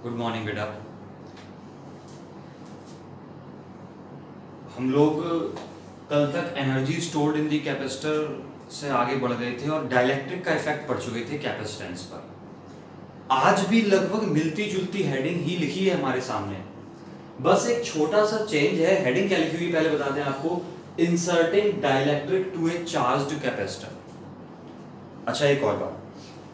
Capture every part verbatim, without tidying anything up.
Good morning बेटा। हम लोग कल तक energy stored in the capacitor से आगे बढ़ गए थे और डाइलेक्ट्रिक का इफेक्ट पड़ चुके थे कैपेसिटेंस पर। आज भी लगभग मिलती जुलती हेडिंग ही लिखी है हमारे सामने, बस एक छोटा सा चेंज है। हेडिंग क्या लिखी हुई पहले बता दें आपको, inserting dielectric to a charged capacitor. अच्छा, एक और बात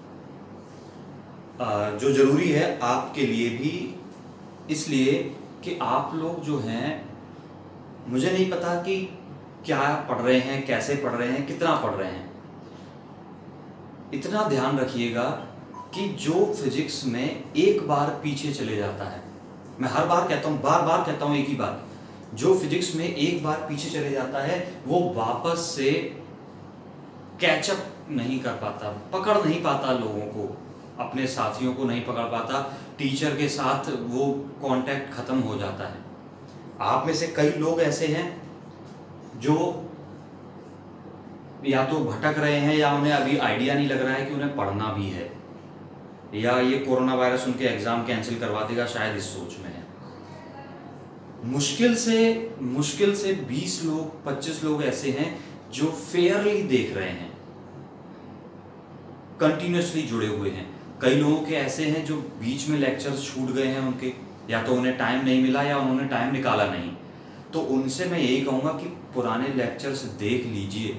जो जरूरी है आपके लिए भी, इसलिए कि आप लोग जो हैं, मुझे नहीं पता कि क्या पढ़ रहे हैं, कैसे पढ़ रहे हैं, कितना पढ़ रहे हैं। इतना ध्यान रखिएगा कि जो फिजिक्स में एक बार पीछे चले जाता है, मैं हर बार कहता हूं, बार बार कहता हूं एक ही बात, जो फिजिक्स में एक बार पीछे चले जाता है वो वापस से कैचअप नहीं कर पाता, पकड़ नहीं पाता लोगों को, अपने साथियों को नहीं पकड़ पाता, टीचर के साथ वो कांटेक्ट खत्म हो जाता है। आप में से कई लोग ऐसे हैं जो या तो भटक रहे हैं या उन्हें अभी आइडिया नहीं लग रहा है कि उन्हें पढ़ना भी है, या ये कोरोना वायरस उनके एग्जाम कैंसिल करवा देगा, शायद इस सोच में है। मुश्किल से मुश्किल से बीस लोग पच्चीस लोग ऐसे हैं जो फेयरली देख रहे हैं, कंटिन्यूसली जुड़े हुए हैं। कई लोगों के ऐसे हैं जो बीच में लेक्चर्स छूट गए हैं उनके, या तो उन्हें टाइम नहीं मिला या उन्होंने टाइम निकाला नहीं। तो उनसे मैं यही कहूंगा कि पुराने लेक्चर्स देख लीजिए,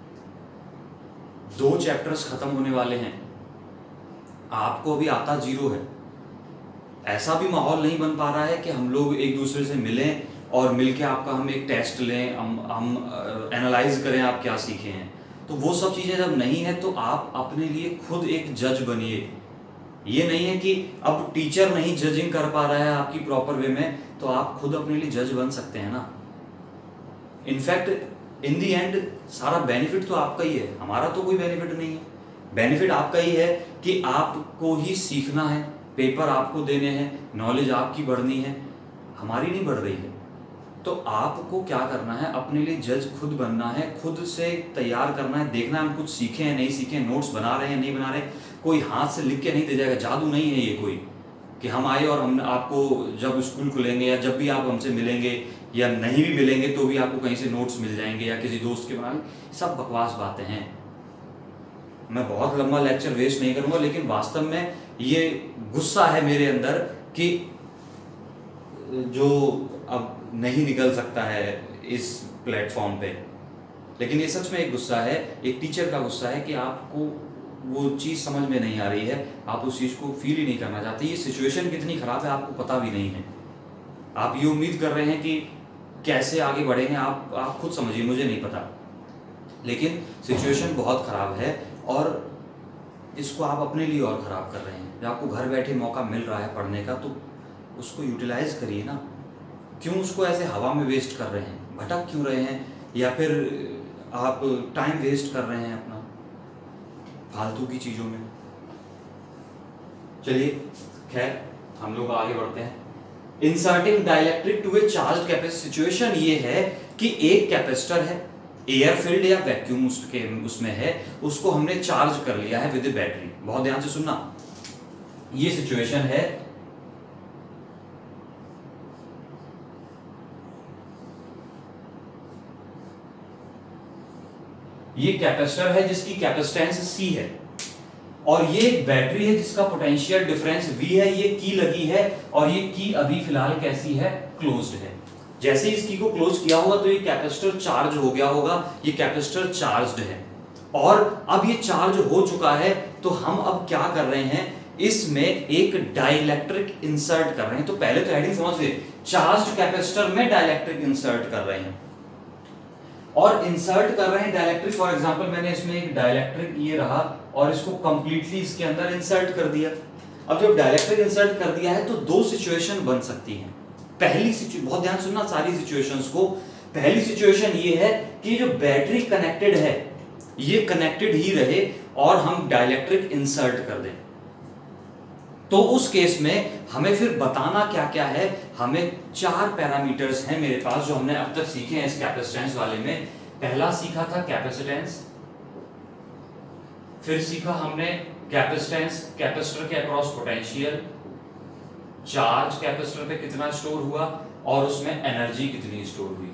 दो चैप्टर्स खत्म होने वाले हैं, आपको अभी आता जीरो है। ऐसा भी माहौल नहीं बन पा रहा है कि हम लोग एक दूसरे से मिलें और मिलके आपका हम एक टेस्ट लें, हम हम एनालाइज करें आप क्या सीखे हैं। तो वो सब चीज़ें जब नहीं है तो आप अपने लिए खुद एक जज बनिए। ये नहीं है कि अब टीचर नहीं जजिंग कर पा रहा है आपकी प्रॉपर वे में, तो आप खुद अपने लिए जज बन सकते हैं ना। इनफैक्ट इन दी एंड सारा बेनिफिट तो आपका ही है, हमारा तो कोई बेनिफिट नहीं है। बेनिफिट आपका ही है कि आपको ही सीखना है, पेपर आपको देने हैं, नॉलेज आपकी बढ़नी है, हमारी नहीं बढ़ रही है। तो आपको क्या करना है, अपने लिए जज खुद बनना है, खुद से तैयार करना है, देखना है हम कुछ सीखे हैं नहीं सीखे, नोट्स बना रहे हैं नहीं बना रहे। कोई हाथ से लिख के नहीं दे जाएगा, जादू नहीं है ये कोई कि हम आए और हम आपको जब स्कूल खुलेंगे या जब भी आप हमसे मिलेंगे या नहीं भी मिलेंगे तो भी आपको कहीं से नोट्स मिल जाएंगे या किसी दोस्त के बना, सब बकवास बातें हैं। मैं बहुत लंबा लेक्चर वेस्ट नहीं करूंगा, लेकिन वास्तव में ये गुस्सा है मेरे अंदर कि जो अब नहीं निकल सकता है इस प्लेटफॉर्म पे, लेकिन ये सच में एक गुस्सा है, एक टीचर का गुस्सा है कि आपको वो चीज़ समझ में नहीं आ रही है, आप उस चीज़ को फील ही नहीं करना चाहते। ये सिचुएशन कितनी ख़राब है आपको पता भी नहीं है। आप ये उम्मीद कर रहे हैं कि कैसे आगे बढ़ेंगे, आप आप खुद समझिए, मुझे नहीं पता, लेकिन सिचुएशन बहुत ख़राब है और इसको आप अपने लिए और ख़राब कर रहे हैं। जब आपको घर बैठे मौका मिल रहा है पढ़ने का तो उसको यूटिलाइज करिए ना। क्यों उसको ऐसे हवा में वेस्ट कर रहे हैं, भटक क्यों रहे हैं, या फिर आप टाइम वेस्ट कर रहे हैं अपना फालतू की चीज़ों में। चलिए खैर हम लोग आगे बढ़ते हैं। Inserting dielectric to a charge capacitor. Situation ये है कि एक कैपेसिटर है, एयर फील्ड या वैक्यूम उसके उसमें है, उसको हमने चार्ज कर लिया है विद ए बैटरी। बहुत ध्यान से सुनना, ये सिचुएशन है। ये कैपेसिटर है जिसकी कैपेसिटेंस C है और ये एक बैटरी है जिसका पोटेंशियल डिफरेंस V है। ये की लगी है और ये की अभी फिलहाल कैसी है, क्लोज्ड है। जैसे ही इस की को क्लोज किया होगा तो ये कैपेसिटर चार्ज हो गया होगा, ये कैपेसिटर चार्ज्ड है और अब ये चार्ज हो चुका है। तो हम अब क्या कर रहे हैं, इसमें एक डाइलेक्ट्रिक इंसर्ट कर रहे हैं। तो पहले तो हेडिंग समझ लीजिए, चार्ज्ड कैपेसिटर में डाइलेक्ट्रिक इंसर्ट कर रहे हैं और इंसर्ट कर रहे हैं डाइलेक्ट्रिक। फॉर एग्जांपल मैंने इसमें एक डाइलेक्ट्रिक ये रहा और इसको कंप्लीटली इसके अंदर इंसर्ट कर दिया। अब जब डाइलेक्ट्रिक इंसर्ट कर दिया है तो दो सिचुएशन बन सकती हैं। पहली सिचुएशन, बहुत ध्यान सुनना सारी सिचुएशंस को। पहली सिचुएशन ये है कि जो बैटरी कनेक्टेड है ये कनेक्टेड ही रहे और हम डाइलेक्ट्रिक इंसर्ट कर दें। तो उस केस में हमें फिर बताना क्या क्या है, हमें चार पैरामीटर्स हैं मेरे पास जो हमने अब तक सीखे हैं इस कैपेसिटेंस वाले में। पहला सीखा था कैपेसिटेंस, फिर सीखा हमने कैपेसिटेंस कैपेसिटर के अक्रॉस पोटेंशियल, चार्ज कैपेसिटर पे कितना स्टोर हुआ और उसमें एनर्जी कितनी स्टोर हुई।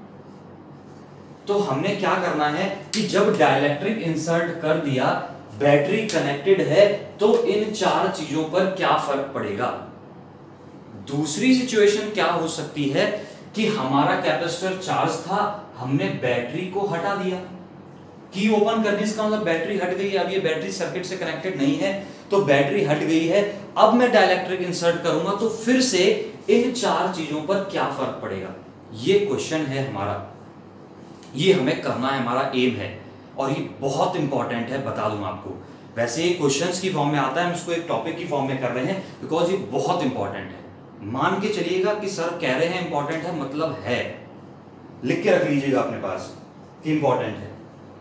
तो हमने क्या करना है कि जब डाइलेक्ट्रिक इंसर्ट कर दिया, बैटरी कनेक्टेड है, तो इन चार चीजों पर क्या फर्क पड़ेगा। दूसरी सिचुएशन क्या हो सकती है कि हमारा कैपेसिटर चार्ज था, हमने बैटरी को हटा दिया, की ओपन करने इसका मतलब बैटरी हट गई है, अब ये बैटरी सर्किट से कनेक्टेड नहीं है तो बैटरी हट गई है। अब मैं डाइलेक्ट्रिक इंसर्ट करूंगा तो फिर से इन चार चीजों पर क्या फर्क पड़ेगा, ये क्वेश्चन है हमारा, ये हमें करना है, हमारा एम है और ये बहुत इंपॉर्टेंट है, बता दूं आपको। वैसे ये क्वेश्चंस की फॉर्म में आता है, हम इसको एक टॉपिक की फॉर्म में कर रहे हैं बिकॉज ये बहुत इंपॉर्टेंट है। मान के चलिएगा कि सर कह रहे हैं इंपॉर्टेंट है, मतलब है, लिख के रख लीजिएगा अपने पास कि इंपॉर्टेंट है।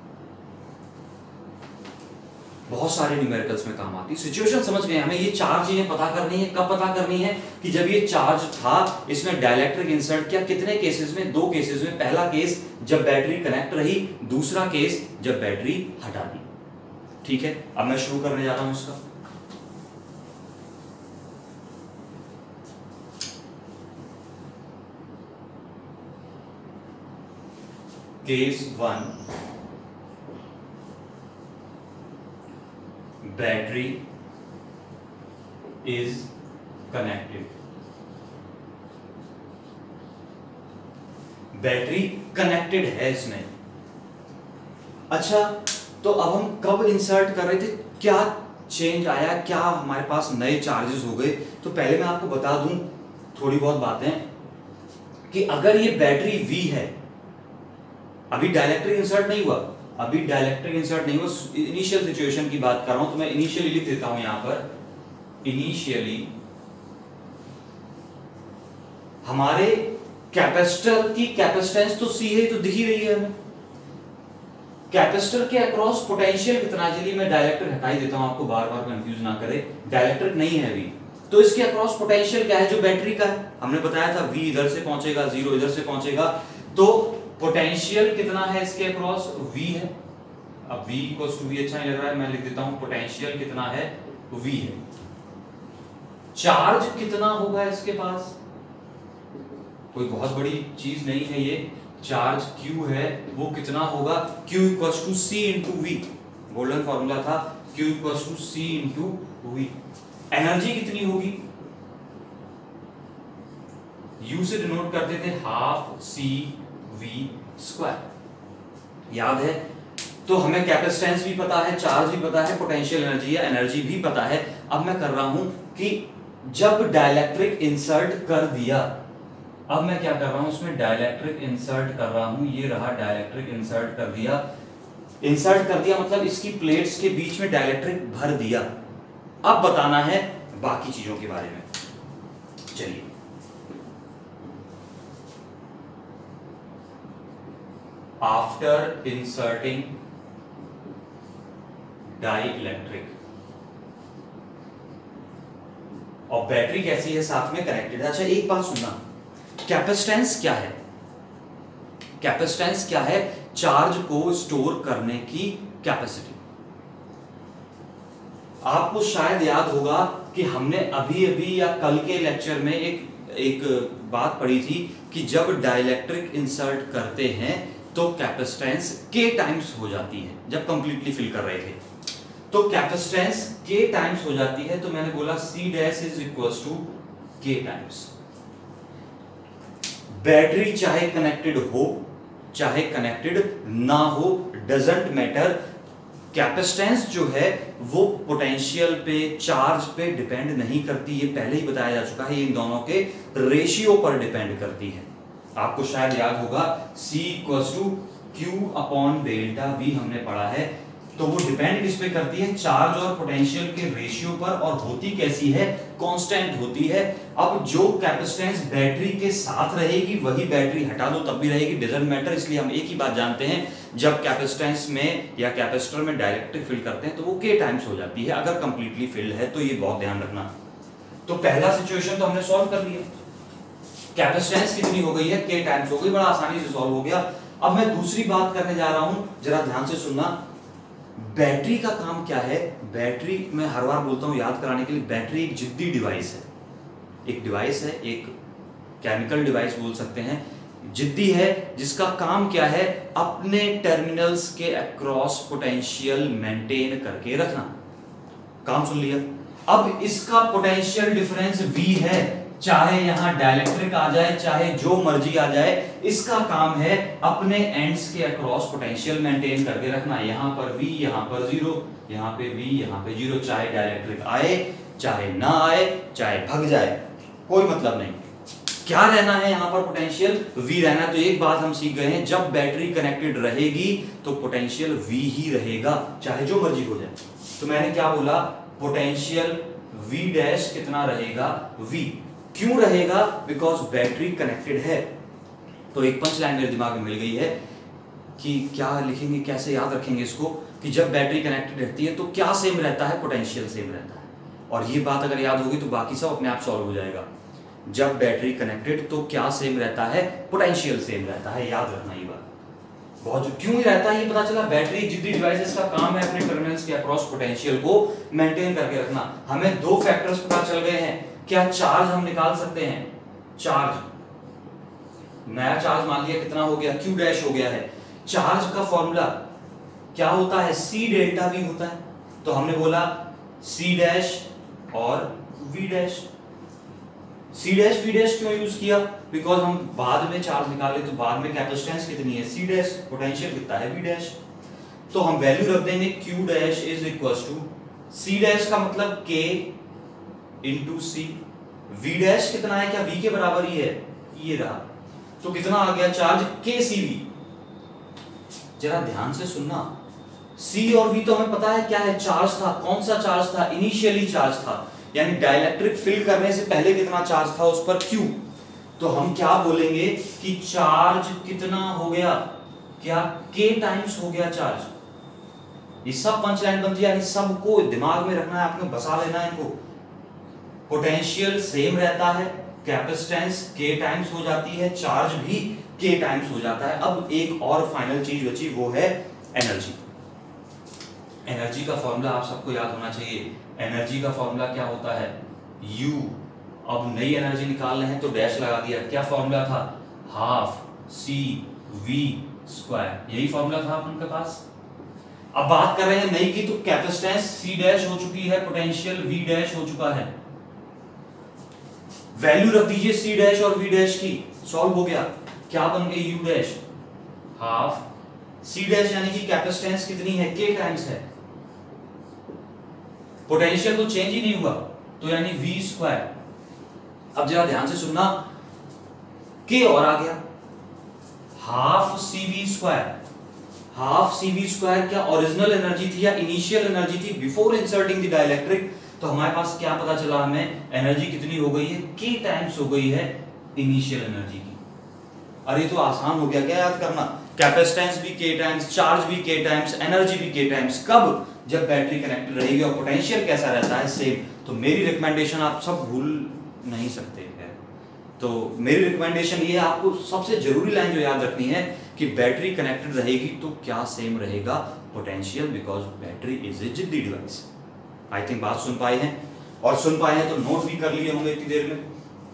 बहुत सारे न्यूमेरिकल्स में काम आती है। सिचुएशन समझ गए हमें, ये चार चीजें पता करनी है। कब पता करनी है कि जब ये चार्ज था, इसमें डाइलेक्ट्रिक इंसर्ट किया, कितने केसेस में, दो केसेस में। पहला केस जब बैटरी कनेक्ट रही, दूसरा केस जब बैटरी हटा दी। ठीक है, अब मैं शुरू करने जा रहा हूं इसका। Case one, battery is connected. Battery connected है इसमें। अच्छा, तो अब हम कब इंसर्ट कर रहे थे, क्या चेंज आया, क्या हमारे पास नए चार्जेस हो गए। तो पहले मैं आपको बता दूं थोड़ी बहुत बातें कि अगर ये बैटरी V है, अभी डाइलेक्ट्रिक इंसर्ट नहीं हुआ, अभी डाइलेक्ट्रिक इंसर्ट नहीं हुआ, इनिशियल सिचुएशन की बात कर रहा हूं, तो मैं इनिशियली लिख देता हूं यहां पर। इनिशियली हमारे कैपेसिटर की कैपेसिटेंस तो C है, तो दिख ही रही है हमें। कैपेसिटर के अक्रॉस पोटेंशियल कितना है, चलिए मैं डाइलेक्ट्रिक हटा ही देता हूं, आपको बार बार कंफ्यूज ना करे। डाइलेक्ट्रिक नहीं है अभी, तो इसके अक्रॉस पोटेंशियल क्या है, जो बैटरी का है। हमने बताया था V इधर से पहुंचेगा, जीरो इधर से पहुंचेगा, तो पोटेंशियल कितना है इसके अक्रॉस, V है। अब V इक्वल्स टू V अच्छा नहीं लग रहा है, मैं लिख देता हूं पोटेंशियल कितना है, V है। चार्ज कितना होगा इसके पास, कोई बहुत बड़ी चीज नहीं है ये, चार्ज Q है, वो कितना होगा, Q equals to C into V, golden formula था, Q equals to C into V। Energy कितनी होगी, U से डिनोट करते थे हाफ C V स्क्वायर, याद है। तो हमें कैपेसिटेंस भी पता है, चार्ज भी पता है, पोटेंशियल एनर्जी या एनर्जी भी पता है। अब मैं कर रहा हूं कि जब डाइलेक्ट्रिक इंसर्ट कर दिया, अब मैं क्या कर रहा हूं, उसमें डाइलेक्ट्रिक इंसर्ट कर रहा हूं, ये रहा डाइलेक्ट्रिक इंसर्ट कर दिया। इंसर्ट कर दिया मतलब इसकी प्लेट्स के बीच में डाइलेक्ट्रिक भर दिया। अब बताना है बाकी चीजों के बारे में। चलिए, आफ्टर इंसर्टिंग डाइलेक्ट्रिक, और बैटरी कैसी है, साथ में कनेक्टेड है। अच्छा, एक बात सुनना, कैपेसिटेंस क्या है, कैपेसिटेंस क्या है, चार्ज को स्टोर करने की कैपेसिटी। आपको शायद याद होगा कि हमने अभी अभी या कल के लेक्चर में एक एक बात पढ़ी थी कि जब डाइलेक्ट्रिक इंसर्ट करते हैं तो कैपेसिटेंस के टाइम्स हो जाती है। जब कंप्लीटली फिल कर रहे थे तो कैपेसिटेंस के टाइम्स हो जाती है, तो मैंने बोला C dash is equals to K times. Battery चाहे कनेक्टेड हो चाहे कनेक्टेड ना हो, डजंट मैटर, कैपेसिटेंस जो है वो पोटेंशियल पे, चार्ज पे डिपेंड नहीं करती। ये पहले ही बताया जा चुका है, ये इन दोनों के रेशियो पर डिपेंड करती है। आपको शायद याद होगा C equals to Q upon delta V हमने पढ़ा है, तो वो डिपेंड किस पे करती है, चार्ज और पोटेंशियल के रेशियो पर, और होती कैसी है, कांस्टेंट होती है। अब जो कैपेसिटेंस बैटरी के साथ रहेगी वही बैटरी हटा दो तब भी रहेगी, डजंट मैटर। इसलिए हम एक ही बात जानते हैं, जब कैपेसिटेंस में या कैपेसिटर में डाइलेक्ट्रिक फिल करते हैं तो वो के टाइम्स हो जाती है, अगर कंप्लीटली फिल्ड है तो। ये बहुत ध्यान रखना। तो पहला सिचुएशन तो हमने सॉल्व कर लिया, कैपेसिटेंस कितनी हो गई है, के टाइम्स हो गई, बड़ा आसानी से सॉल्व हो गया। अब मैं दूसरी बात करने जा रहा हूं, जरा ध्यान से सुनना। बैटरी का काम क्या है, बैटरी मैं हर बार बोलता हूं याद कराने के लिए, बैटरी एक जिद्दी डिवाइस है। एक डिवाइस है, एक केमिकल डिवाइस बोल सकते हैं, जिद्दी है, जिसका काम क्या है, अपने टर्मिनल्स के अक्रॉस पोटेंशियल मेंटेन करके रखना। काम सुन लिया। अब इसका पोटेंशियल डिफरेंस V है, चाहे यहां डाइलेक्ट्रिक आ जाए चाहे जो मर्जी आ जाए, इसका काम है अपने एंड्स के अक्रॉस पोटेंशियल मेंटेन करके रखना। यहां पर V, यहां पर जीरो, यहां पे V, यहां पे जीरो, चाहे डाइलेक्ट्रिक आए चाहे ना आए, चाहे भग जाए, कोई मतलब नहीं। क्या रहना है यहां पर, पोटेंशियल V रहना। तो एक बात हम सीख गए हैं, जब बैटरी कनेक्टेड रहेगी तो पोटेंशियल V ही रहेगा, चाहे जो मर्जी हो जाए। तो मैंने क्या बोला, पोटेंशियल V डैश कितना रहेगा, V। क्यों रहेगा, बिकॉज बैटरी कनेक्टेड है। तो एक पंच लाइन मेरे दिमाग में मिल गई है कि क्या लिखेंगे, कैसे याद रखेंगे इसको, कि जब बैटरी कनेक्टेड रहती है तो क्या सेम रहता है, पोटेंशियल सेम रहता है। और ये बात अगर याद होगी तो बाकी सब अपने आप सॉल्व हो जाएगा। जब बैटरी कनेक्टेड तो क्या सेम रहता है, पोटेंशियल सेम रहता है। याद रखना ये बात, बहुत क्यों ही रहता है ये पता चला। बैटरी जितनी डिवाइसेस का काम है अपने टर्मिनल्स के अक्रॉस पोटेंशियल को मेंटेन करके रखना। हमें दो फैक्टर्स पता चल गए हैं। क्या चार्ज हम निकाल सकते हैं, चार्ज, नया चार्ज मान लिया कितना हो गया, Q डैश हो गया है। चार्ज का फॉर्मूला क्या होता है, C डेल्टा V होता है। तो हमने बोला C डैश और V dash. C dash V dash क्यों यूज किया, बिकॉज हम बाद में चार्ज निकाले तो बाद में कैपेसिटेंस कितनी है, C डैश, पोटेंशियल कितना है, V डैश। तो हम वैल्यू रख देंगे Q dash is equal to C dash का मतलब K into C, V dash कितना है, क्या V के बराबर ही है, ये रहा। तो कितना आ गया चार्ज, K C V। जरा ध्यान से सुनना, C और V तो हमें पता है क्या है, चार्ज था। कौन सा चार्ज था, इनिशियली चार्ज था, यानी डाइलेक्ट्रिक फिल करने से पहले कितना चार्ज था उस पर, Q। तो हम क्या बोलेंगे कि चार्ज कितना हो गया, क्या K टाइम्स हो गया चार्ज। ये सब पंच लाइन बनती है, सबको दिमाग में रखना है आपने, बसा लेना है इनको। पोटेंशियल सेम रहता है, कैपेसिटेंस K टाइम्स हो जाती है, चार्ज भी K टाइम्स हो जाता है। अब एक और फाइनल चीज बची, वो है एनर्जी। एनर्जी का फॉर्मूला आप सबको याद होना चाहिए। एनर्जी का फॉर्मूला क्या होता है, U। अब नई एनर्जी निकालने हैं तो डैश लगा दिया। क्या फॉर्मूला था, हाफ C V स्क्वायर, यही फॉर्मूला था आपके पास। अब बात कर रहे हैं नई की, तो कैपेसिटेंस C डैश हो चुकी है, पोटेंशियल V डैश हो चुका है। वैल्यू रख दीजिए C डैश और V डैश की, सॉल्व हो गया। क्या बन गई, U dash half C dash, यानी कि कैपेसिटेंस कितनी है, K टाइम्स है। पोटेंशियल तो चेंज ही नहीं हुआ, तो यानी V स्क्वायर। अब जरा ध्यान से सुनना, K और आ गया, half C V square. Half C V square क्या ओरिजिनल एनर्जी थी या इनिशियल एनर्जी थी बिफोर इंसर्टिंग द डाइलेक्ट्रिक। तो हमारे पास क्या पता चला, हमें एनर्जी कितनी हो गई है, K टाइम्स हो गई है इनिशियल एनर्जी की। अरे तो आसान हो गया क्या याद करना, कैपेसिटेंस भी K टाइम्स, चार्ज भी K टाइम्स, एनर्जी भी K टाइम्स। कब, जब बैटरी कनेक्टेड रहेगी। और पोटेंशियल कैसा रहता है, सेम। तो मेरी रिकमेंडेशन, आप सब भूल नहीं सकते है, तो मेरी रिकमेंडेशन ये है, आपको सबसे जरूरी लाइन जो याद रखनी है कि बैटरी कनेक्टेड रहेगी तो क्या सेम रहेगा, potential, because battery is a जिद्दी डिवाइस। आई थिंक बात सुन पाए हैं, और सुन पाए हैं तो नोट भी कर लिए होंगे इतनी देर में।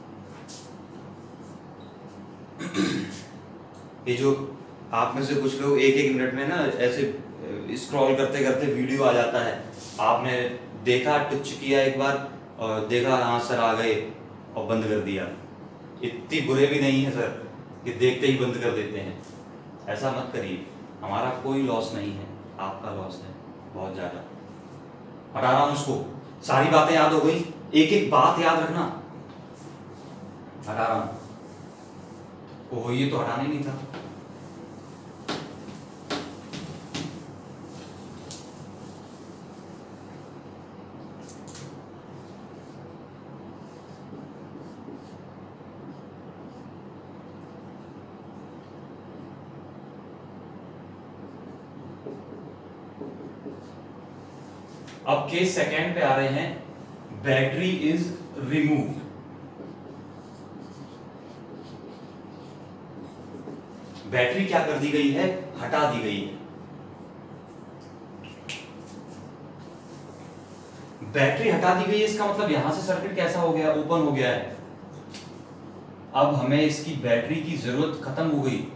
ये जो आप में से कुछ लोग एक एक मिनट में ना ऐसे स्क्रॉल करते करते वीडियो आ जाता है, आपने देखा, टच किया एक बार और देखा हाँ सर आ गए और बंद कर दिया। इतनी बुरे भी नहीं है सर कि देखते ही बंद कर देते हैं, ऐसा मत करिए। हमारा कोई लॉस नहीं है, आपका लॉस है बहुत ज्यादा। हटा रहा हूं उसको, सारी बातें याद हो गई, एक एक बात याद रखना। हटा रहा हूं, ओह ये तो हटाना ही नहीं था। अब के सेकेंड पे आ रहे हैं, बैटरी इज रिमूव्ड। बैटरी क्या कर दी गई है, हटा दी गई है। बैटरी हटा दी गई है, इसका मतलब यहां से सर्किट कैसा हो गया, ओपन हो गया है। अब हमें इसकी बैटरी की जरूरत खत्म हो गई।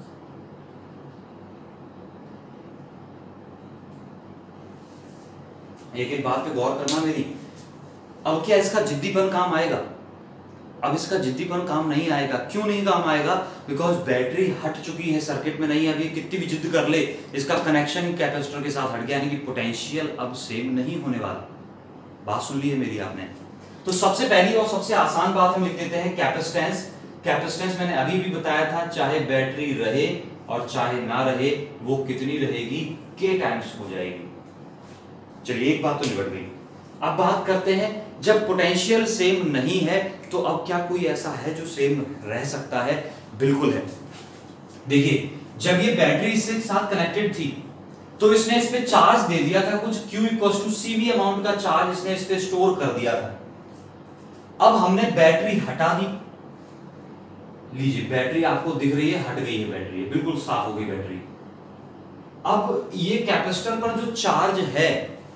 एक एक बात पे गौर करना मेरी। अब क्या इसका जिद्दीपन काम आएगा? अब इसका जिद्दीपन काम नहीं आएगा। क्यों नहीं काम आएगा? बिकॉज बैटरी हट चुकी है, सर्किट में नहीं है। अभी कितनी भी जिद्द कर ले, इसका कनेक्शन कैपेसिटर के साथ हट गया, यानी कि पोटेंशियल अब सेम नहीं होने वाला। बात सुन ली है मेरी आपने? तो सबसे पहली और सबसे आसान बात हम लिख देते हैं कैपेसिटेंस। कैपेसिटेंस मैंने अभी भी बताया था, चाहे बैटरी रहे और चाहे ना रहे, वो कितनी रहेगी, के टाइम्स हो जाएगी। चलिए एक बात तो निबट गई। अब बात करते हैं, जब पोटेंशियल सेम नहीं है तो अब क्या कोई ऐसा है जो सेम रह सकता है? बिल्कुल है। देखिए, जब ये बैटरी इसके साथ कनेक्टेड थी तो इसने इस पे चार्ज दे दिया था कुछ, Q equals to CV amount का चार्ज इसने इस पे स्टोर कर दिया था। अब हमने बैटरी हटा दी। लीजिए, बैटरी आपको दिख रही है, हट गई है बैटरी, बिल्कुल साफ हो गई बैटरी। अब ये कैपेसिटर पर जो चार्ज है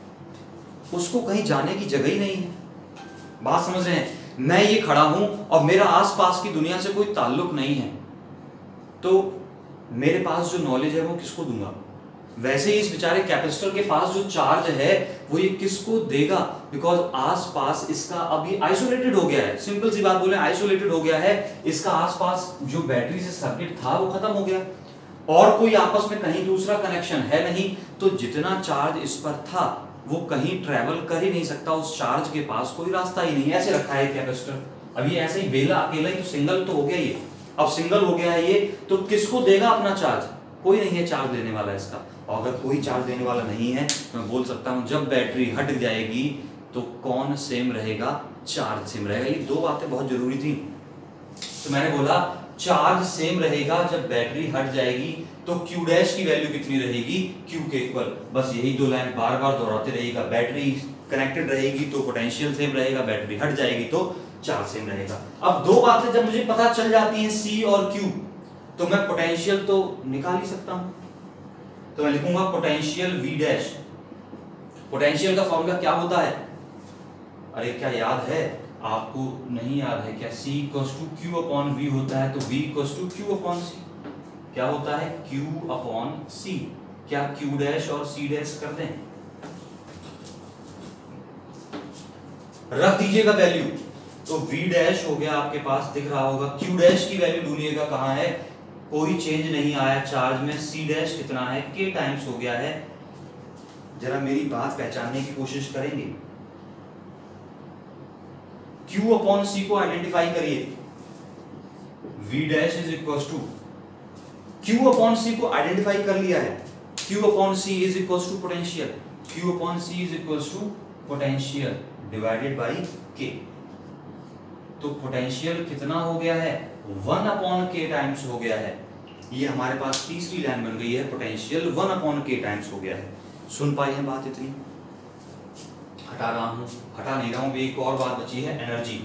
उसको कहीं जाने की जगह ही नहीं है। बात समझ रहे हैं? मैं ये खड़ा हूं और मेरा आसपास की दुनिया से कोई ताल्लुक नहीं है, तो मेरे पास जो नॉलेज है वो किसको दूंगा? वैसे ही इस बेचारे कैपेसिटर के पास जो चार्ज है वो ये किसको देगा? बिकॉज आसपास इसका अभी आइसोलेटेड हो गया है। सिंपल सी बात बोले, आइसोलेटेड हो गया है। इसका आसपास जो बैटरी से सर्किट था वो खत्म हो गया और कोई आपस में कहीं दूसरा कनेक्शन है नहीं, तो जितना चार्ज इस पर था वो कहीं ट्रेवल कर ही नहीं सकता। उस चार्ज के पास कोई रास्ता ही नहीं। ऐसे रखा है कैपेसिटर। अभी ऐसे ही वेला अकेला ही तो सिंगल तो हो गया ये। अब सिंगल हो गया है ये, तो किसको देगा अपना चार्ज? कोई नहीं है चार्ज देने वाला इसका। और अगर कोई चार्ज देने वाला नहीं है तो मैं बोल सकता हूं जब बैटरी हट जाएगी तो कौन सेम रहेगा? चार्ज सेम रहेगा। ये दो बातें बहुत जरूरी थी। तो मैंने बोला चार्ज सेम रहेगा जब बैटरी हट जाएगी, तो Q डैश की वैल्यू कितनी रहेगी? Q के इक्वल। बस यही दो लाइन बार बार दोहराते रहिएगा। बैटरी कनेक्टेड रहेगी तो पोटेंशियल सेम रहेगा, बैटरी हट जाएगी तो चार्ज सेम रहेगा। अब दो बातें जब मुझे पता चल जाती हैं, C और Q, तो मैं पोटेंशियल तो निकाल ही सकता हूं। तो मैं लिखूंगा पोटेंशियल V डैश। पोटेंशियल का फॉर्मूला क्या होता है? अरे क्या याद है आपको? नहीं याद है क्या? C equals to Q upon V होता है, तो V equals to Q upon C। क्या होता है? Q upon C। क्या Q डैश और C डैश कर दें? रख दीजिएगा वैल्यू, तो V डैश हो गया आपके पास, दिख रहा होगा। Q डैश की वैल्यू ढूंढिएगा कहां है? कोई चेंज नहीं आया चार्ज में। C डैश कितना है? K टाइम्स हो गया है। जरा मेरी बात पहचानने की कोशिश करेंगे। Q अपॉन C को आइडेंटिफाई करिए। V dash is equal to Q upon C को आइडेंटिफाई कर लिया है। Q upon C is equal to potential. Q upon C is equal to potential divided by K। तो पोटेंशियल कितना हो गया है? वन अपॉन के टाइम्स हो गया है। ये हमारे पास तीसरी लाइन बन गई है, potential one upon K times हो गया है। सुन पाई है बात इतनी? हटा रहा हूं, हटा नहीं रहा हूं। एक और बात बची है, एनर्जी।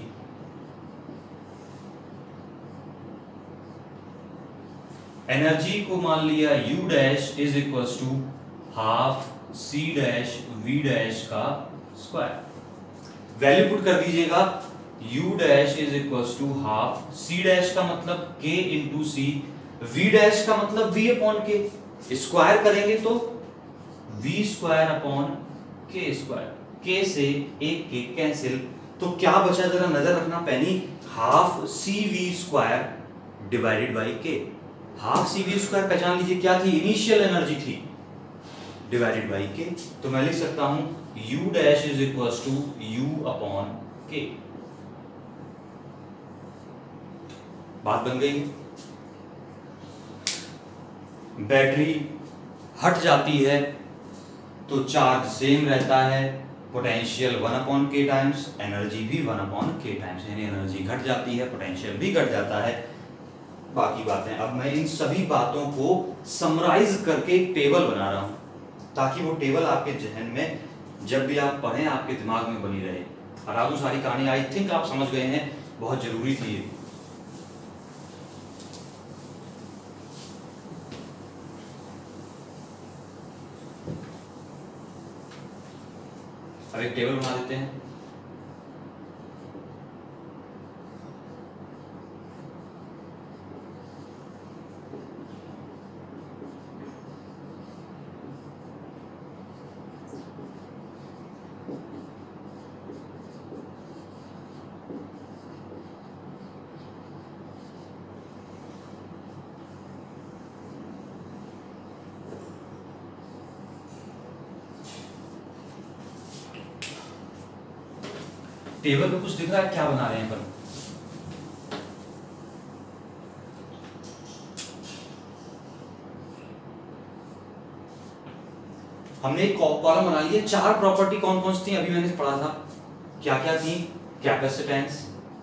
एनर्जी को मान लिया U dash is equal to half C dash V dash का स्क्वायर। वैल्यू पुट कर दीजिएगा। U dash is equal to half, C dash का मतलब K into C, V dash का मतलब V अपॉन K। स्क्वायर करेंगे तो V square upon K square. K से एक K कैंसिल, तो क्या बचा जरा नजर रखना पैनी? Half C V square divided by K। Half C V square पहचान लीजिए क्या थी? इनिशियल एनर्जी थी, डिवाइडेड बाई के। तो मैं लिख सकता हूं U dash is equal to U upon K. बात बन गई। बैटरी हट जाती है तो चार्ज सेम रहता है, potential one upon K times, energy भी वन अपॉन के टाइम्स, यानी एनर्जी घट जाती है, पोटेंशियल भी घट जाता है। बाकी बातें अब मैं इन सभी बातों को समराइज करके एक टेबल बना रहा हूं, ताकि वो टेबल आपके जहन में जब भी आप पढ़ें आपके दिमाग में बनी रहे। और आदू सारी कहानी आई थिंक आप समझ गए हैं, बहुत जरूरी थी ये। अब अब एक टेबल बना देते हैं। टेबल पे कुछ दिख रहा है, क्या बना रहे हैं अपन? हमने एक कॉलम बना लिया। चार प्रॉपर्टी कौन कौन सी थी अभी मैंने पढ़ा था, क्या क्या थी? कैपेसिटेंस,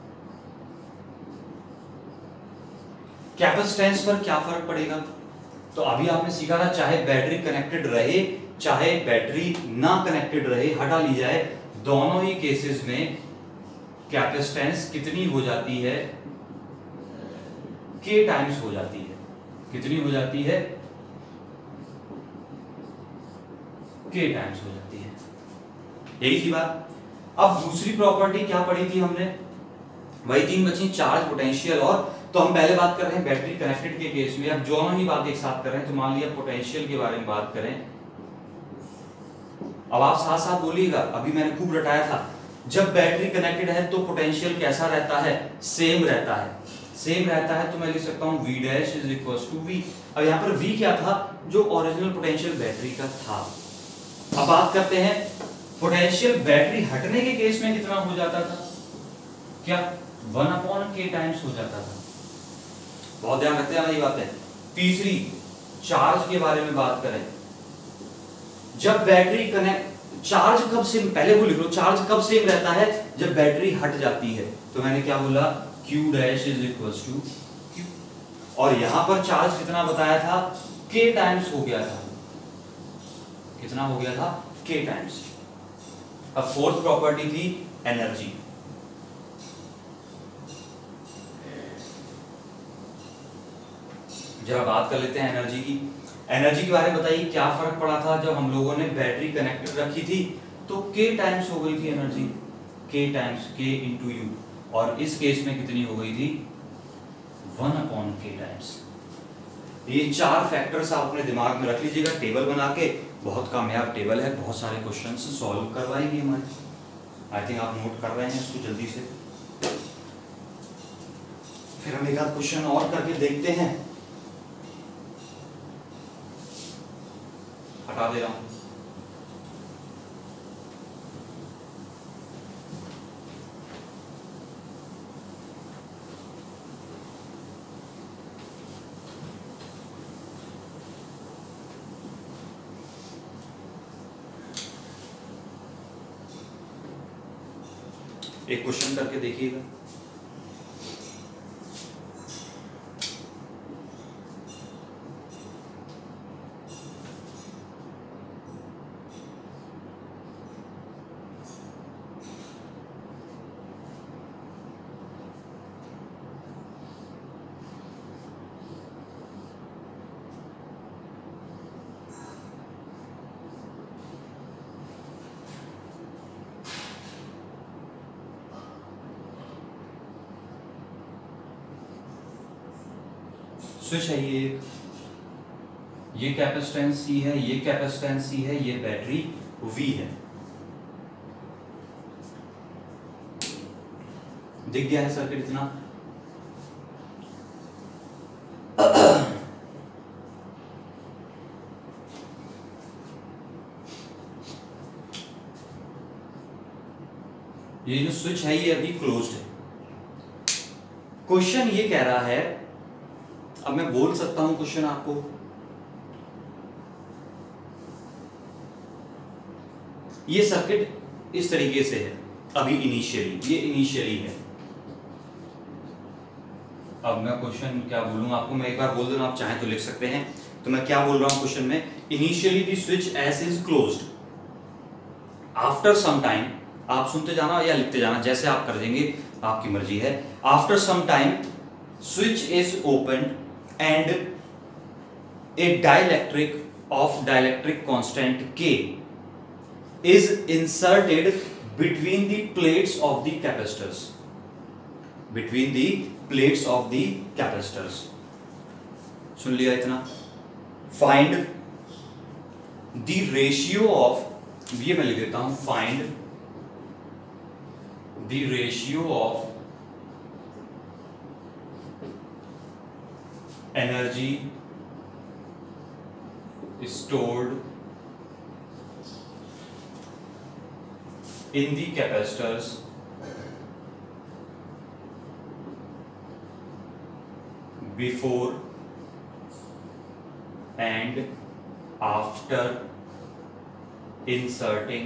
कैपेसिटेंस पर क्या फर्क पड़ेगा? तो अभी आपने सीखा था, चाहे बैटरी कनेक्टेड रहे चाहे बैटरी ना कनेक्टेड रहे, हटा ली जाए, दोनों ही केसेस में कैपेसिटेंस कितनी हो जाती है? के टाइम्स हो जाती है। कितनी हो जाती है? के टाइम्स हो जाती है। यही थी बात। अब दूसरी प्रॉपर्टी क्या पढ़ी थी हमने? वही तीन बची, चार्ज, पोटेंशियल और, तो हम पहले बात कर रहे हैं बैटरी कनेक्टेड के केस में। अब दोनों ही बात एक साथ कर रहे हैं, तो मान लिया पोटेंशियल के बारे में बात करें। अब आप साथ साथ बोलिएगा, अभी मैंने खूब रटाया था, जब बैटरी कनेक्टेड है तो पोटेंशियल कैसा रहता है? सेम रहता है। सेम रहता है तो मैं लिख सकता हूं V dash is equal to V। अब यहां पर V क्या था? जो ओरिजिनल पोटेंशियल बैटरी का था। अब बात करते हैं पोटेंशियल बैटरी हटने के केस में कितना हो जाता था? क्या? वन अपॉन के टाइम्स हो जाता था। बहुत ध्यान रखते हैं ये बात है। तीसरी, चार्ज के बारे में बात करें, जब बैटरी कनेक्ट, चार्ज कब सेम, पहले वो लिख लो, चार्ज कब सेम रहता है? जब बैटरी हट जाती है। तो मैंने क्या बोला? Q dash is equal to Q। और यहां पर चार्ज कितना बताया था? K टाइम्स हो गया था। कितना हो गया था? K times. अब फोर्थ प्रॉपर्टी थी एनर्जी। जरा बात कर लेते हैं एनर्जी की। एनर्जी के बारे में बताइए, क्या फर्क पड़ा था जब हम लोगों ने बैटरी कनेक्टेड रखी थी तो K टाइम्स हो गई थी energy, K times K into U, और इस केस में कितनी हो गई थी? One upon K times. ये चार फैक्टर्स आप अपने दिमाग में रख लीजिएगा, टेबल बना के। बहुत कामयाब टेबल है, बहुत सारे क्वेश्चन सॉल्व करवाएंगे हमारे। आई थिंक आप नोट कर रहे हैं इसको जल्दी से। फिर हम एक आध क्वेश्चन और करके देखते हैं। हटा दे रहा हूं। एक क्वेश्चन करके देखिएगा। स्विच है ये, ये कैपेसिटेंस C है, ये कैपेसिटेंस C है, ये बैटरी V है। दिख गया है सर्किट इतना? ये जो स्विच है ये अभी क्लोज्ड है। क्वेश्चन ये कह रहा है, अब मैं बोल सकता हूं क्वेश्चन आपको, ये सर्किट इस तरीके से है अभी इनिशियली, ये इनिशियली है। अब मैं क्वेश्चन क्या बोलूं आपको, मैं एक बार बोल दूं, आप चाहें तो लिख सकते हैं। तो मैं क्या बोल रहा हूं क्वेश्चन में, initially the switch S is closed, after some time, आप सुनते जाना या लिखते जाना जैसे आप कर देंगे, आपकी मर्जी है। After some time switch is open and a dielectric of dielectric constant K is inserted between the plates of the capacitors, between the plates of the capacitors. सुन लिया इतना. Find the ratio of, ये मैं लिख देता हूं, find the ratio of energy stored in the capacitors before and after inserting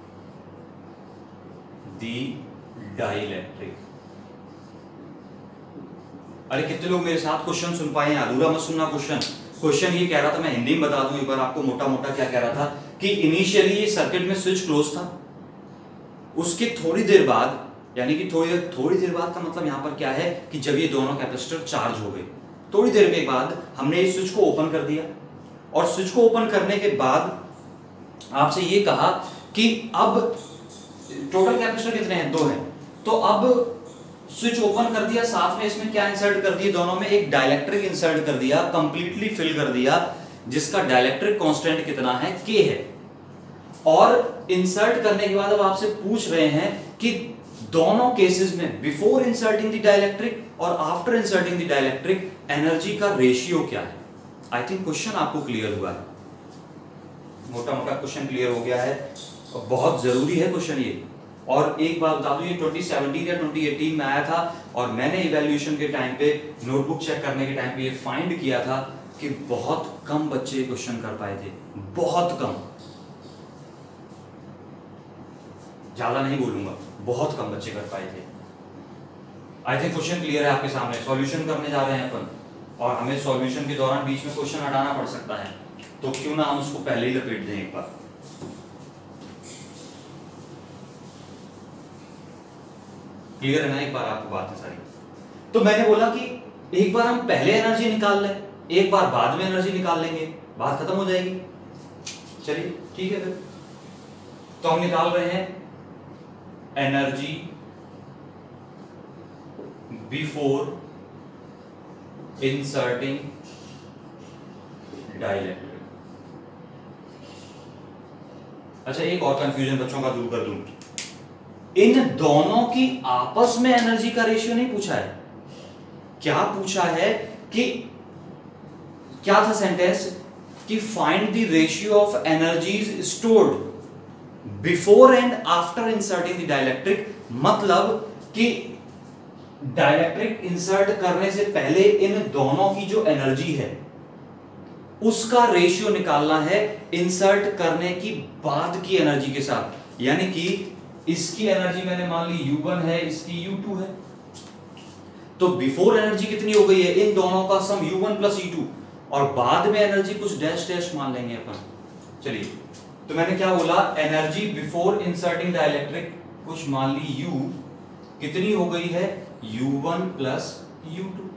the dielectric. अरे कितने लोग मेरे साथ क्वेश्चन सुन पाए हैं? अधूरा मत सुनना क्वेश्चन. क्वेश्चन ये कह रहा था, मैं हिंदी में बता दूं एक बार आपको मोटा मोटा क्या कह रहा था, कि इनिशियली ये सर्किट में स्विच क्लोज था, उसके थोड़ी देर बाद, यानी कि थोड़ी थोड़ी देर बाद का मतलब यहां पर क्या है कि जब ये दोनों कैपेसिटर चार्ज हो गए, थोड़ी देर के बाद हमने इस स्विच को ओपन कर दिया, और स्विच को ओपन करने के बाद आपसे ये कहा कि अब टोटल कैपेसिटर कितने हैं? दो हैं. तो अब स्विच ओपन कर दिया, साथ में इसमें क्या इंसर्ट कर दिया? दोनों में एक डाइलेक्ट्रिक इंसर्ट कर दिया, कंप्लीटली फिल कर दिया, जिसका डाइलेक्ट्रिक कांस्टेंट कितना है? के है. और इंसर्ट करने के बाद अब आपसे पूछ रहे हैं कि दोनों केसेस में, बिफोर इंसर्टिंग द डाइलेक्ट्रिक और after inserting the dielectric, energy का रेशियो क्या है? आई थिंक क्वेश्चन आपको क्लियर हुआ है, मोटा मोटा क्वेश्चन क्लियर हो गया है, और बहुत जरूरी है क्वेश्चन ये. और एक बात बता दूं, ये ट्वेंटी सेवनटीन या ट्वेंटी एटीन में आया था, और मैंने इवैल्यूएशन के टाइम पे, नोटबुक चेक करने के टाइम पे ये फाइंड किया था कि बहुत कम बच्चे क्वेश्चन कर पाए थे, बहुत कम, ज्यादा नहीं बोलूंगा, बहुत कम बच्चे कर पाए थे. आई थिंक क्वेश्चन क्लियर है आपके सामने. सॉल्यूशन करने जा रहे हैं अपन, और हमें सॉल्यूशन के दौरान बीच में क्वेश्चन हटाना पड़ सकता है, तो क्यों ना हम उसको पहले ही लपेट दें एक बार. क्लियर है ना एक बार आपको बात है सारी? तो मैंने बोला कि एक बार हम पहले एनर्जी निकाल लें, एक बार बाद में एनर्जी निकाल लेंगे, बात खत्म हो जाएगी. चलिए ठीक है फिर. तो हम निकाल रहे हैं एनर्जी बिफोर इंसर्टिंग डाइलेक्ट्रिक. अच्छा, एक और कंफ्यूजन बच्चों का दूर कर दूं, इन दोनों की आपस में एनर्जी का रेशियो नहीं पूछा है. क्या पूछा है कि, क्या था सेंटेंस, कि find the ratio of energies stored before and after inserting the dielectric. मतलब कि डाइलेक्ट्रिक इंसर्ट करने से पहले इन दोनों की जो एनर्जी है उसका रेशियो निकालना है इंसर्ट करने की बाद की एनर्जी के साथ. यानी कि इसकी एनर्जी मैंने मान ली यू वन है, इसकी यू टू है, तो बिफोर एनर्जी कितनी हो गई है? इन दोनों का sum U one plus U two, और बाद में एनर्जी कुछ डैश डैश मान लेंगे अपन. चलिए, तो मैंने क्या बोला, एनर्जी बिफोर इंसर्टिंग डाइलेक्ट्रिक कुछ मान ली यू, कितनी हो गई है? U one plus U two,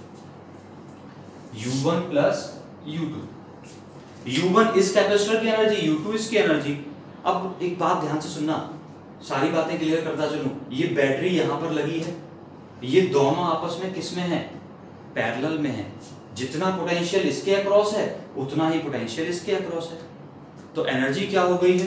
U one plus U two. U one इस कैपेसिटर की एनर्जी, यू टू इसकी एनर्जी. अब एक बात ध्यान से सुनना, सारी बातें क्लियर करता चलूं. ये बैटरी यहां पर लगी है, ये दोनों आपस में किसमें है? पैरेलल में है. जितना पोटेंशियल इसके अक्रॉस है उतना ही पोटेंशियल इसके अक्रॉस है. तो एनर्जी क्या हो गई है?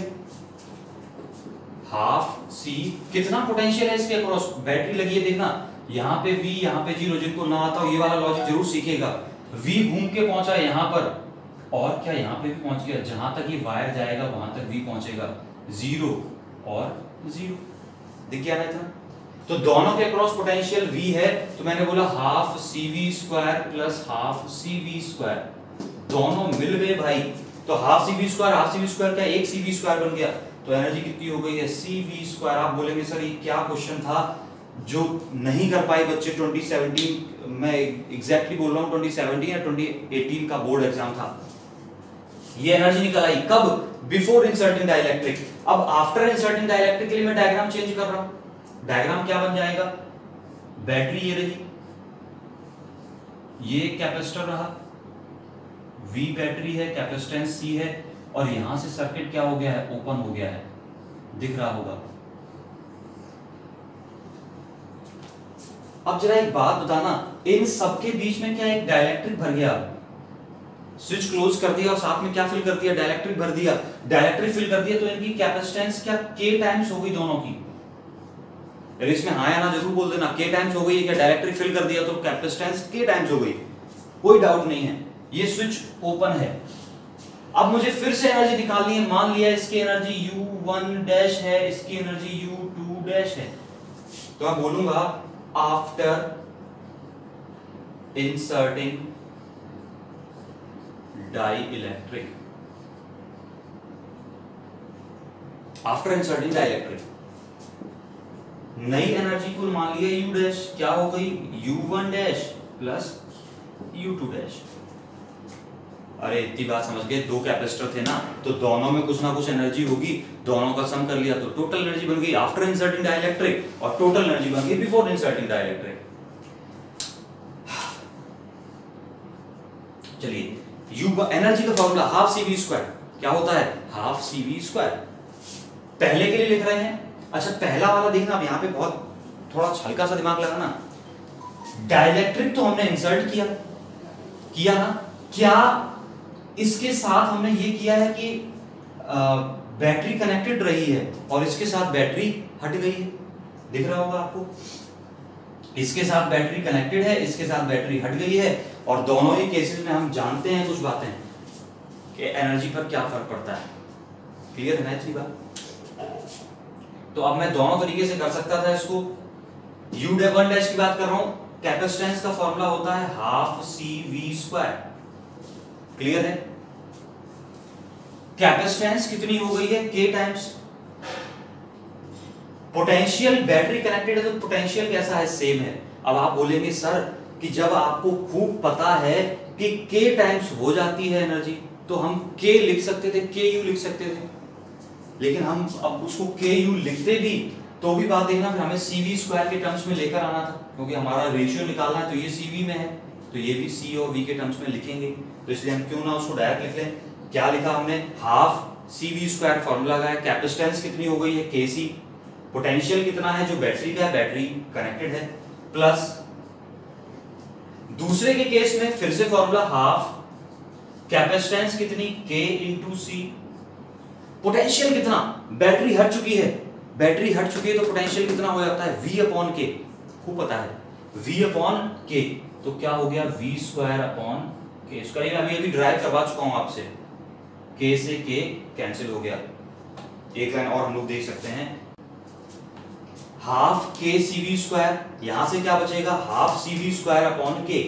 Half C. कितना पोटेंशियल है इसके अक्रॉस? बैटरी लगी है, देखना यहां पे V, यहां पे जीरो. जिनको ना आता हो ये वाला लॉजिक जरूर सीखेगा. V घूम के पहुंचा है यहां पर, और क्या यहां पे भी पहुंच गया. जहां तक ये वायर जाएगा वहां तक V पहुंचेगा. जीरो और जीरो, दिख गया ना इतना? तो दोनों के क्रॉस पोटेंशियल V है, तो मैंने बोला half C V square plus half C V square. दोनों मिल गए भाई, तो half C V square half C V square क्या, एक सी वी स्क्वायर बन गया. तो एनर्जी कितनी हो गई है? C V square. आप बोलेंगे सर ये क्या क्वेश्चन था जो नहीं कर पाए बच्चे ट्वेंटी सेवनटीन, मैं एग्जैक्टली बोल रहा हूँ ट्वेंटी सेवनटीन या ट्वेंटी एटीन का बोर्ड एग्जाम था. ये एनर्जी निकल आई कब? Before inserting dielectric. अब आफ्टर इंसर्टिंग डाइलेक्ट्रिक के लिए मैं डायग्राम चेंज कर रहा हूं. डायग्राम क्या बन जाएगा? बैटरी ये रही, ये कैपेसिटर रहा, V बैटरी है, कैपेसिटेंस C है, और यहां से सर्किट क्या हो गया है? ओपन हो गया है. दिख रहा होगा। अब जरा एक बात बताना, इन सबके बीच में क्या एक डाइलेक्ट्रिक भर गया? स्विच क्लोज कर दिया और साथ में क्या फिल कर दिया? डाइलेक्ट्रिक भर दिया। डाइलेक्ट्रिक फिल कर दिया तो इनकी कैपेसिटेंस क्या के टाइम्स हो गई दोनों की? अगर इसमें हाँ या ना जरूर बोल देना। के टाइम्स हो गई, क्या डाइलेक्ट्रिक फिल कर दिया तो कैपेसिटेंस के टाइम्स हो गई, कोई डाउट नहीं है। ये स्विच ओपन है। अब मुझे फिर से एनर्जी निकालनी है। मान लिया इसकी एनर्जी यू वन डैश है, इसकी एनर्जी यू टू डैश है, तो मैं बोलूंगा after inserting dielectric, after inserting dielectric नई एनर्जी को मान लिया यू डैश, क्या हो गई? U one dash plus U two dash. अरे इतनी बात समझ गए, दो कैपेसिटर थे ना, तो दोनों में कुछ ना कुछ एनर्जी होगी, दोनों का सम कर लिया तो टोटल एनर्जी बन गई आफ्टर इंसर्टिंग डाइइलेक्ट्रिक, और टोटल एनर्जी बन गई बिफोर इंसर्टिंग डाइइलेक्ट्रिक। चलिए, यू एनर्जी का formula half C V square, क्या होता है? Half C V square. पहले के लिए लिख रहे हैं। अच्छा, पहला वाला देखना, अब यहाँ पे बहुत थोड़ा हल्का सा दिमाग लगाना। डाइइलेक्ट्रिक तो हमने इंसर्ट किया किया ना, क्या इसके साथ हमने ये किया है कि बैटरी कनेक्टेड रही है और इसके साथ बैटरी हट गई है? दिख रहा होगा आपको, इसके साथ बैटरी कनेक्टेड है, इसके साथ बैटरी हट गई है, और दोनों ही केसेस में हम जानते हैं कुछ बातें कि एनर्जी पर क्या फर्क पड़ता है। क्लियर है ना इतनी बात? तो अब मैं दोनों तरीके से कर सकता था इसको। यू डे वन डैश की बात कर रहा हूं, कैपेसिटेंस का फॉर्मूला होता है half C V square. Clear है? कैपेसिटेंस कितनी हो गई है? के टाइम्स पोटेंशियल। बैटरी कनेक्टेड है तो पोटेंशियल कैसा है? सेम है। अब आप बोलेंगे सर कि जब आपको खूब पता है कि के टाइम्स हो जाती है एनर्जी, तो हम के लिख सकते थे, के यू लिख सकते थे, लेकिन हम अब उसको के यू लिखते भी तो भी बात देखना, फिर हमें सीवी स्क्वायर के टर्म्स में लेकर आना था, क्योंकि हमारा रेशियो निकालना है, तो ये सीवी में है, तो ये भी सी और वी के टर्म्स में लिखेंगे। तो इसलिए हम क्यों ना उसको डायरेक्ट लिख लें। क्या लिखा हमने? Half C V square formula लगाया, कैपेसिटेंस कितनी हो गई है? के सी, पोटेंशियल कितना है जो बैटरी का है, बैटरी कनेक्टेड है, प्लस दूसरे के केस में फिर से फॉर्मूला हाफ कैपेसिटेंस कितनी? के इंटू सी, पोटेंशियल कितना? बैटरी हट चुकी है, बैटरी हट चुकी है तो पोटेंशियल कितना हो जाता है? v अपॉन के, खूब पता है, v अपॉन के, तो क्या हो गया? v स्क्वायर अपॉन के। इसका ये अभी अभी ड्राइव करवा चुका हूं आपसे, k से k कैंसिल हो गया। एक लाइन और हम लोग देख सकते हैं, half K C V square, यहां से क्या बचेगा? Half C V square upon K,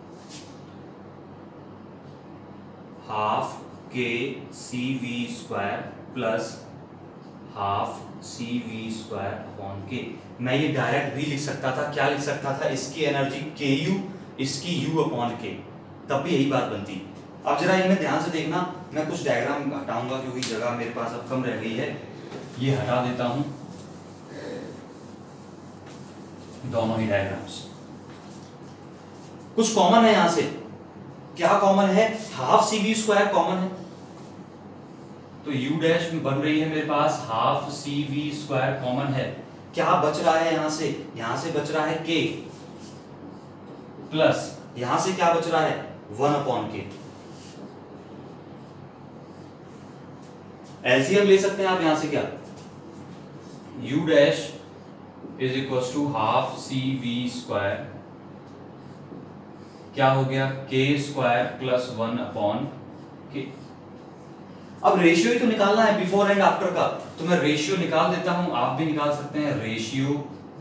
half K C V square plus half C V square upon K. मैं ये डायरेक्ट भी लिख सकता था, क्या लिख सकता था? इसकी एनर्जी के यू, इसकी यू अपॉन के, तब भी यही बात बनती। अब जरा इनमें ध्यान से देखना, मैं कुछ डायग्राम हटाऊंगा क्योंकि जगह मेरे पास अब कम रह गई है, ये हटा देता हूं दोनों ही डायग्राम्स। कुछ कॉमन है यहां से, क्या कॉमन है? Half C V square common है, तो u डैश में बन रही है मेरे पास half C V square common है। क्या बच रहा है यहां से? यहां से बच रहा है k, प्लस यहां से क्या बच रहा है? वन अपॉन के। एलसीएम ले सकते हैं आप यहां से, क्या u dash is equal to half C V square, क्या हो गया? k square plus one upon K. अब रेशियो ही तो निकालना है बिफोर एंड आफ्टर का, तो मैं रेशियो निकाल देता हूं, आप भी निकाल सकते हैं। Ratio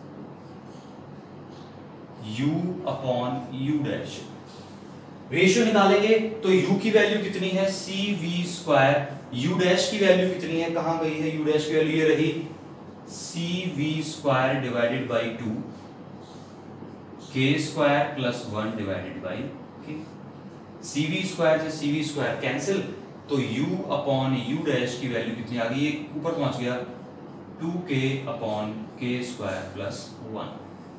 u upon U dash, ratio निकालेंगे तो u की वैल्यू कितनी है? C V square, u dash की वैल्यू कितनी है? कहां गई है u डैश की वैल्यू? ये रही C V square divided by two, K square plus one divided by K. C V square से सी वी स्क्वायर कैंसिल, तो u अपॉन यू डैश की वैल्यू कितनी आ गई? ये ऊपर पहुंच गया टू के अपॉन के स्क्वायर प्लस वन।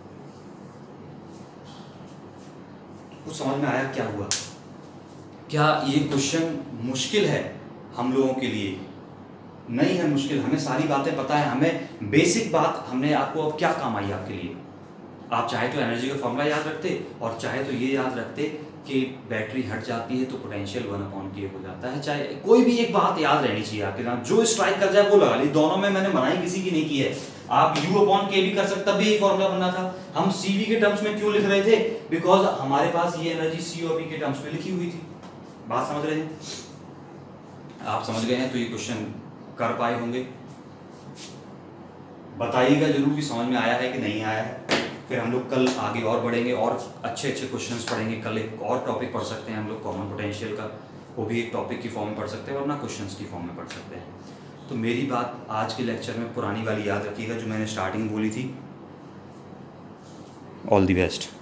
कुछ समझ में आया क्या हुआ? क्या ये क्वेश्चन मुश्किल है हम लोगों के लिए? नहीं है मुश्किल, हमें सारी बातें पता है, हमें बेसिक बात हमने आपको अब क्या काम आई आपके लिए। आप चाहे तो एनर्जी का फॉर्मूला याद रखते और चाहे तो ये याद रखते कि बैटरी हट जाती है तो पोटेंशियल वन अपॉन के हो जाता है। चाहे कोई भी एक बात याद रहनी चाहिए आपके साथ, जो स्ट्राइक कर जाए वो लगा ली। दोनों में मैंने मनाही किसी की नहीं की है। आप u अपॉन के भी कर सकते, तब भी यही फॉर्मूला बनना था। हम cv के टर्म्स में क्यों लिख रहे थे? बिकॉज हमारे पास ये एनर्जी c और b के टर्म्स में लिखी हुई थी। बात समझ रहे हैं? आप समझ गए हैं तो ये क्वेश्चन कर पाए होंगे। बताइएगा जरूर कि समझ में आया है कि नहीं आया है। फिर हम लोग कल आगे और बढ़ेंगे और अच्छे अच्छे क्वेश्चंस पढ़ेंगे। कल एक और टॉपिक पढ़ सकते हैं हम लोग कॉमन पोटेंशियल का, वो भी एक टॉपिक की फॉर्म में पढ़ सकते हैं वरना क्वेश्चंस की फॉर्म में पढ़ सकते हैं। तो मेरी बात आज के लेक्चर में पुरानी वाली याद रखिएगा जो मैंने स्टार्टिंग बोली थी। All the best.